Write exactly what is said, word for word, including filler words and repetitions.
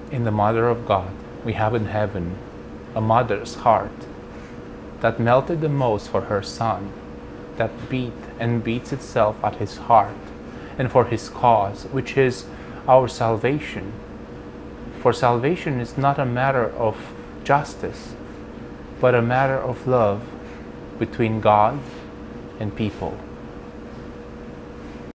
In the Mother of God, we have in heaven a mother's heart that melted the most for her Son, that beat and beats itself at his heart, and for his cause, which is our salvation. For salvation is not a matter of justice, but a matter of love between God and people.